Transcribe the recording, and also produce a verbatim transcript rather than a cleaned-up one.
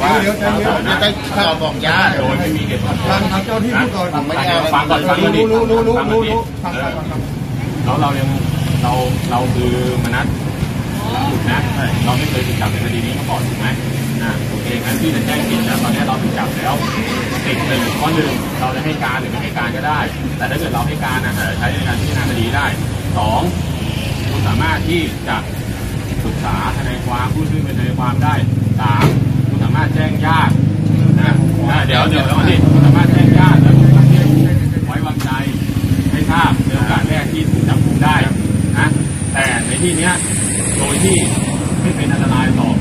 ว่าจะได้ข้าบอกญาติโดยไม่มีเหตุผลทางทางเจ้าที่พูดก่อนไม่ได้ฟังก่อนฟังก่อนดิรู้รู้รู้รู้รู้ฟังฟังฟังแล้วเรายังเราเราคือมนัสถูกนะเราไม่เคยถูกจับในคดีนี้มาก่อนถูกไหมอ่าโอเคงั้นที่จะแจ้งผิดแล้วตอนนี้เราถูกจับแล้วติดหนึ่งข้อหนึ่งเราจะให้การหรือไม่ให้การก็ได้แต่ถ้าเกิดเราให้การอ่ะใช้ในการพิจารณาคดีได้สองคุณสามารถที่จะปรึกษาทนายความผู้ซึ่งเป็นทนายความได้สามคุณสามารถแจ้งญาตินะเดี๋ยวเดี๋ยวแล้วนี่คุณสามารถแจ้งญาติแล้วคุณที่ไว้วางใจให้ทราบในโอกาสแรกที่ถูกจับกุมได้นะแต่ในที่เนี้ยโดยที่ไม่เป็นอันตรายต่อ